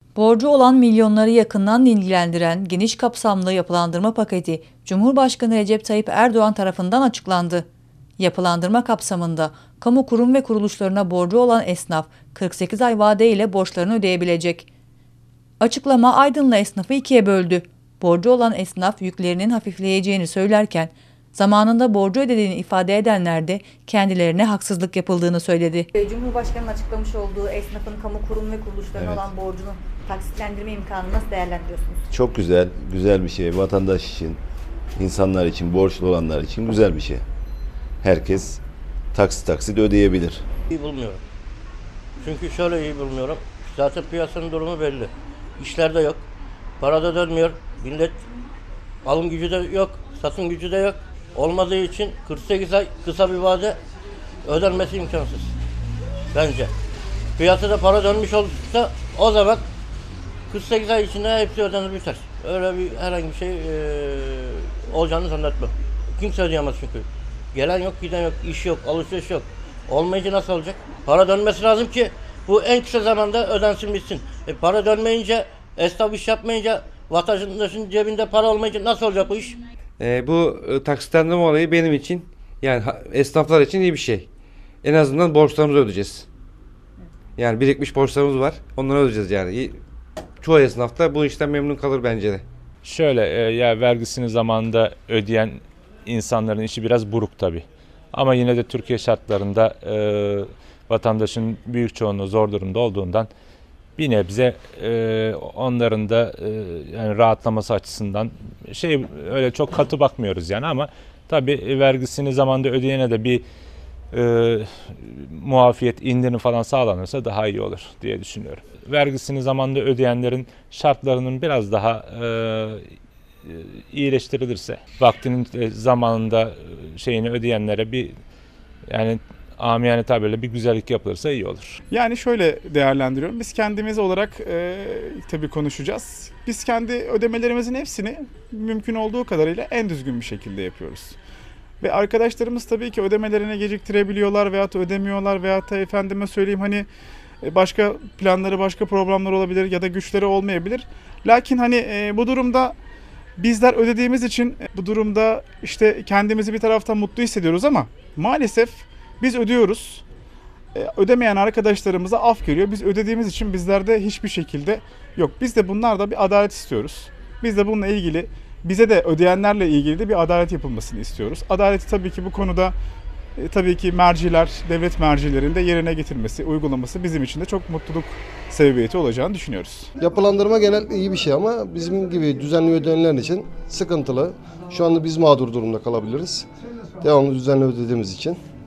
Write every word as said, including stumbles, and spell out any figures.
Borcu olan milyonları yakından ilgilendiren geniş kapsamlı yapılandırma paketi Cumhurbaşkanı Recep Tayyip Erdoğan tarafından açıklandı. Yapılandırma kapsamında kamu kurum ve kuruluşlarına borcu olan esnaf kırk sekiz ay vadeyle borçlarını ödeyebilecek. Açıklama Aydınlı esnafı ikiye böldü. Borcu olan esnaf yüklerinin hafifleyeceğini söylerken, zamanında borcu ödediğini ifade edenler de kendilerine haksızlık yapıldığını söyledi. Cumhurbaşkanı'nın açıklamış olduğu esnafın kamu kurum ve kuruluşlarına Evet. olan borcunu taksitlendirme imkanını nasıl değerlendiriyorsunuz? Çok güzel, güzel bir şey. Vatandaş için, insanlar için, borçlu olanlar için güzel bir şey. Herkes taksit taksit ödeyebilir. İyi bulmuyorum. Çünkü şöyle iyi bulmuyorum. Zaten piyasanın durumu belli. İşler de yok. Para da dönmüyor. Millet alım gücü de yok. Satım gücü de yok. Olmadığı için kırk sekiz ay kısa bir vade ödenmesi imkansız. Bence. Piyasada para dönmüş olursa o zaman kırk sekiz ay içinde hepsi ödenir biter. Öyle bir herhangi bir şey e, olacağını zannetmem. Kimse ödeyemez çünkü. Gelen yok, giden yok, iş yok, alışveriş yok. Olmayınca nasıl olacak? Para dönmesi lazım ki bu en kısa zamanda ödensin bitsin. E, para dönmeyince, esnaf iş yapmayınca, vatandaşın cebinde para olmayınca nasıl olacak bu iş? E, bu e, taksitlendirme olayı benim için, yani ha, esnaflar için iyi bir şey. En azından borçlarımızı ödeyeceğiz. Yani birikmiş borçlarımız var. Onları ödeyeceğiz yani. İyi- Çoğu esnaf da bu işten memnun kalır bence de. Şöyle e, ya vergisini zamanında ödeyen insanların işi biraz buruk tabii. Ama yine de Türkiye şartlarında e, vatandaşın büyük çoğunluğu zor durumda olduğundan bir nebze e, onların da e, yani rahatlaması açısından şey öyle çok katı bakmıyoruz yani, ama tabii vergisini zamanında ödeyene de bir e, muafiyet, indirim falan sağlanırsa daha iyi olur diye düşünüyorum. Vergisini zamanında ödeyenlerin şartlarının biraz daha e, iyileştirilirse, vaktinin e, zamanında e, şeyini ödeyenlere bir, yani amiyane tabirle bir güzellik yapılırsa iyi olur. Yani şöyle değerlendiriyorum. Biz kendimiz olarak e, tabii konuşacağız. Biz kendi ödemelerimizin hepsini mümkün olduğu kadarıyla en düzgün bir şekilde yapıyoruz. Ve arkadaşlarımız tabii ki ödemelerini geciktirebiliyorlar veyahut da ödemiyorlar veyahut da efendime söyleyeyim hani e, başka planları, başka programlar olabilir ya da güçleri olmayabilir. Lakin hani e, bu durumda bizler ödediğimiz için e, bu durumda işte kendimizi bir taraftan mutlu hissediyoruz ama maalesef biz ödüyoruz. E, ödemeyen arkadaşlarımıza af geliyor. Biz ödediğimiz için bizlerde hiçbir şekilde yok. Biz de bunlarda bir adalet istiyoruz. Biz de bununla ilgili, bize de ödeyenlerle ilgili de bir adalet yapılmasını istiyoruz. Adaleti tabii ki bu konuda e, tabii ki merciler, devlet mercilerinde yerine getirmesi, uygulaması bizim için de çok mutluluk sebebiyeti olacağını düşünüyoruz. Yapılandırma genel iyi bir şey ama bizim gibi düzenli ödeyenler için sıkıntılı. Şu anda biz mağdur durumda kalabiliriz. Devamlı düzenli ödediğimiz için.